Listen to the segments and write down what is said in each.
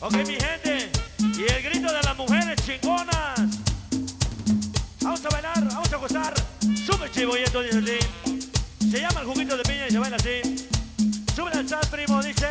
Ok, mi gente. Y el grito de las mujeres chingonas. Vamos a bailar, vamos a gozar. Súper chivo y esto dice así. Se llama el juguito de piña y se baila así. Sube al chat, primo, dice.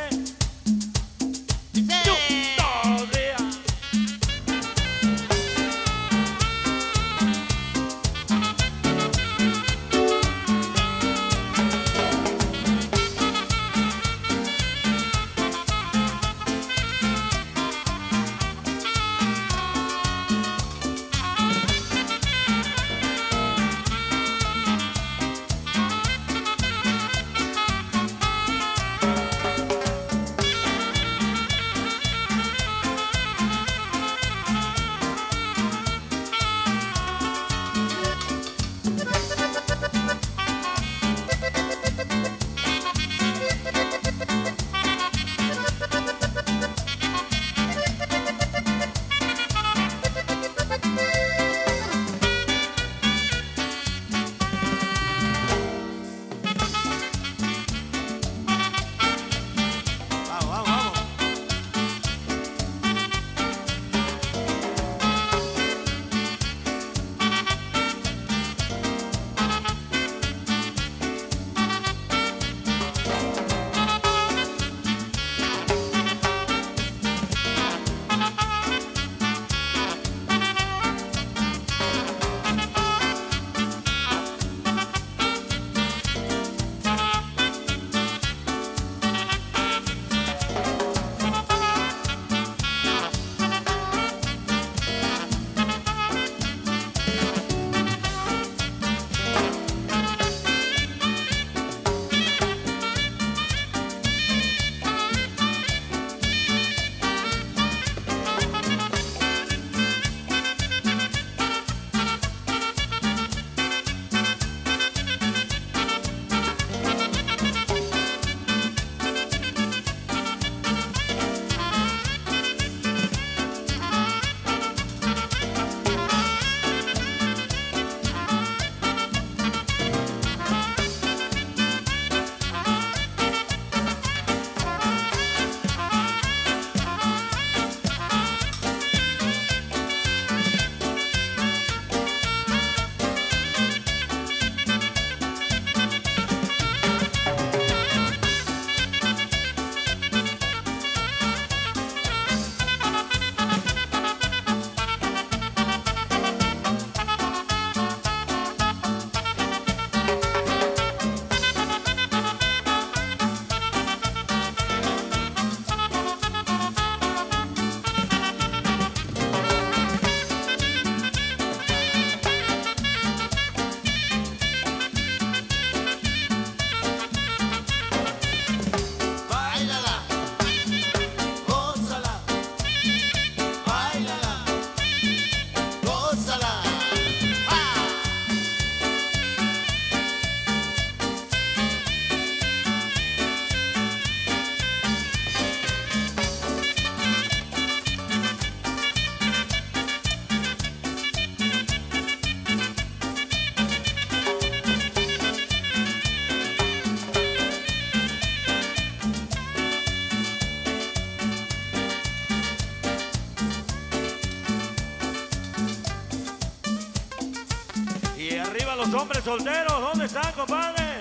Los hombres solteros, ¿dónde están, compadre?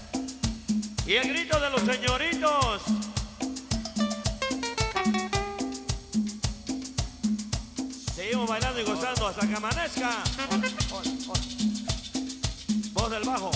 Y el grito de los señoritos. Seguimos bailando y gozando hasta que amanezca. Voz del bajo.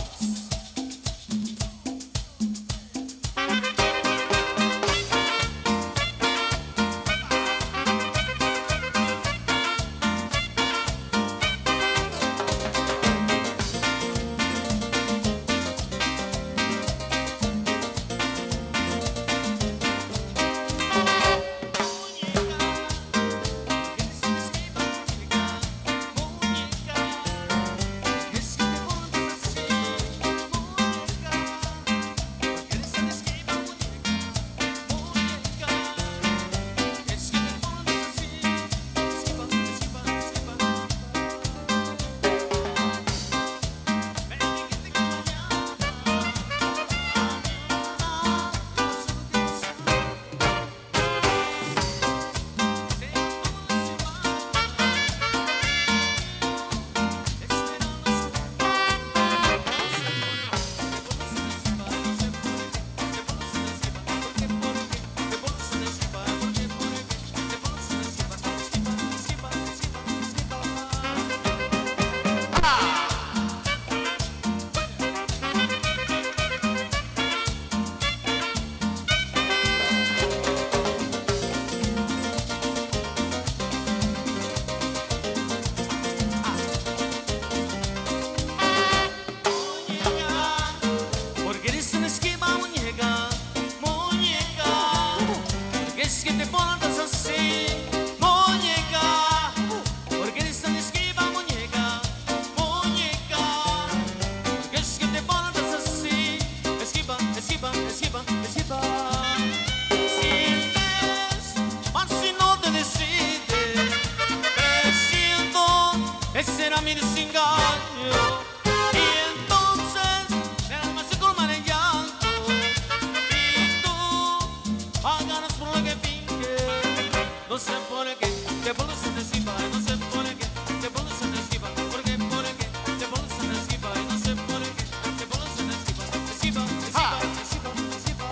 no sé por qué te pones en esquiva, no sé por qué te pones en esquiva, por qué te pones en esquiva, y no sé por qué te pones en esquiva, esquiva, esquiva, esquiva, esquiva.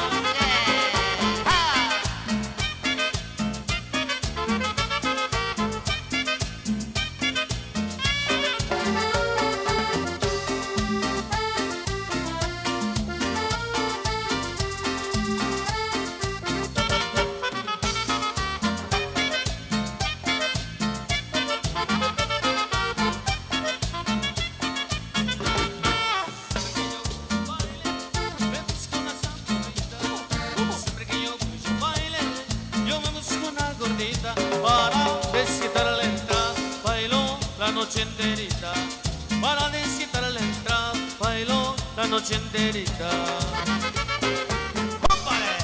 Para desquitar la entrada, bailó la noche enterita. Para desquitar la entrada, bailó la noche enterita. ¡Ópale!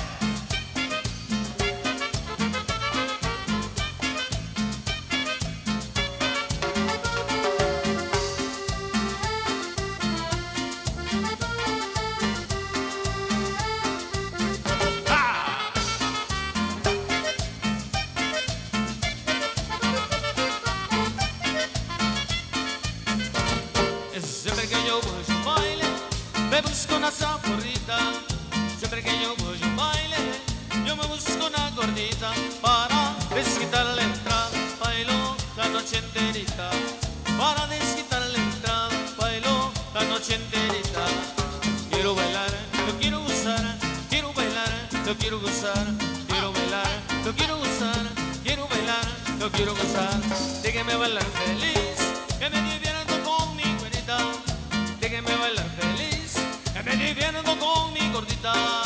Siempre que yo voy a un baile, me busco una zaporrita. Siempre que yo voy a un baile, yo me busco una gordita. Para desquitar la entrada, bailo la noche enterita. Para desquitar la entrada, bailo la noche enterita. Quiero bailar, yo quiero gozar, quiero bailar, yo quiero gozar, quiero bailar, yo quiero gozar, quiero bailar, yo quiero gozar. Déjeme bailar feliz, que me divierto con mi güerita. Déjeme bailar feliz, que me divierto con mi gordita.